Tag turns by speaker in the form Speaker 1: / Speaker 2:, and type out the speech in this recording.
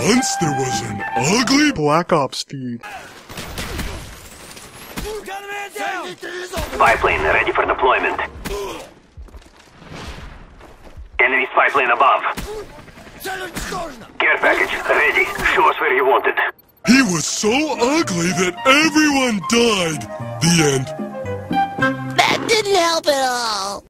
Speaker 1: Once there was an ugly
Speaker 2: Black Ops feed.
Speaker 3: Spy plane ready for deployment. Enemy spy plane above. Care package ready. Show us where you want it.
Speaker 1: He was so ugly that everyone died. The end.
Speaker 4: That didn't help at all.